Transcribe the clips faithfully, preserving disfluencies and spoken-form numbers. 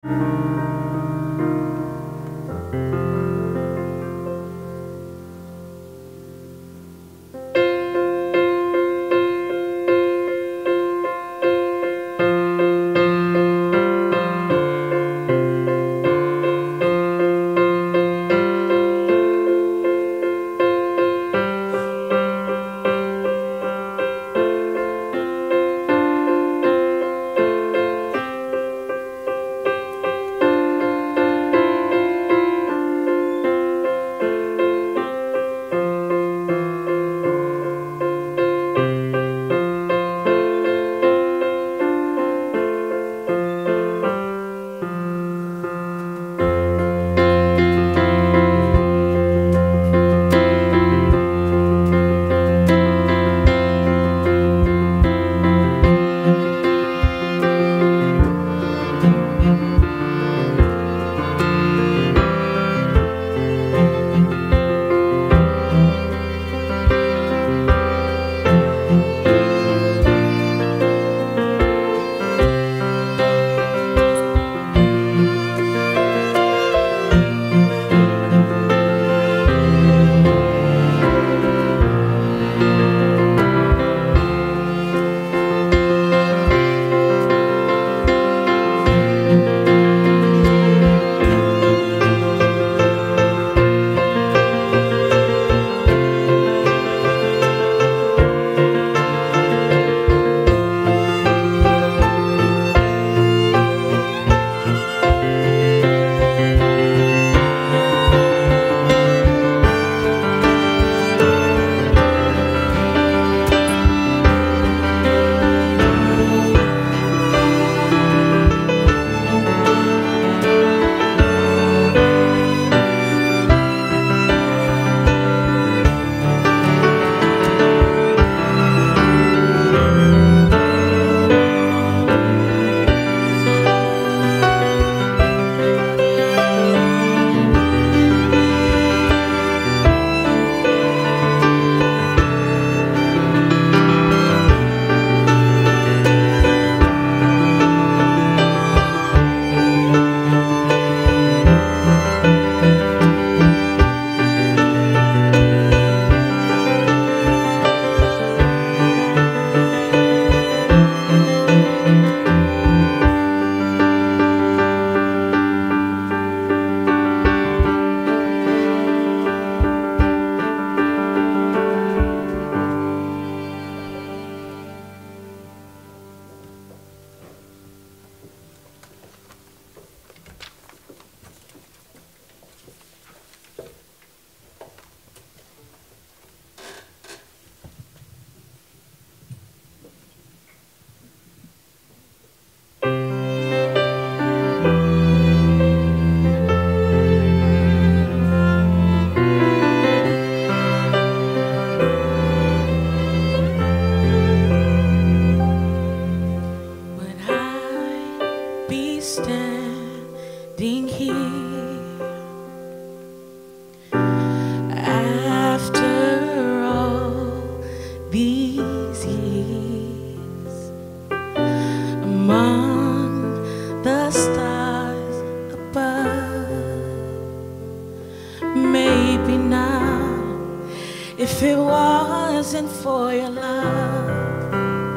if it wasn't for your love.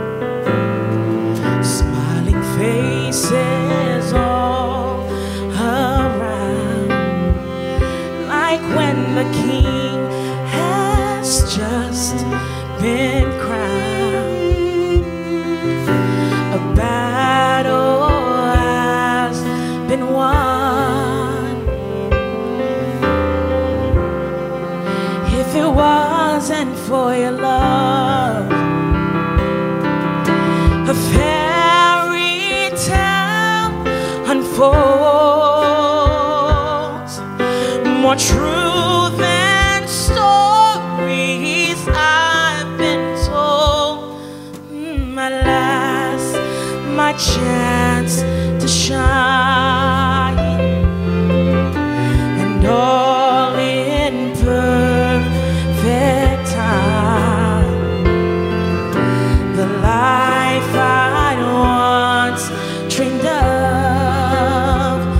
Smiling faces all around, like when the king has just been crowned. A battle has been won. If it wasn't for your love, a fairy tale unfolds, more true than stories I've been told. My last, my chance to shine, and all in perfect time. The life I'd once dreamed of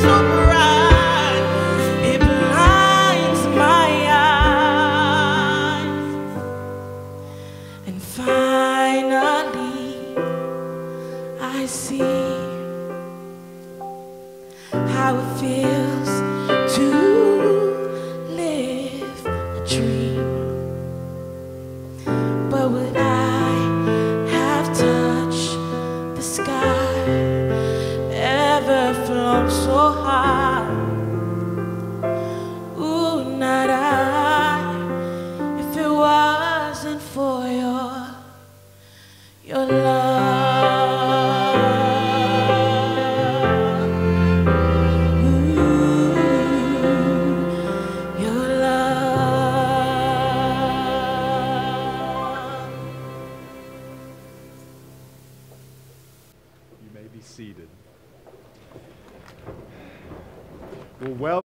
so bright, it blinds my eyes. And finally, I see how it feels to live a dream. But would I have touched the sky, ever flown so high? Ooh, not I, if it wasn't for your, your love. Seated. Well, well.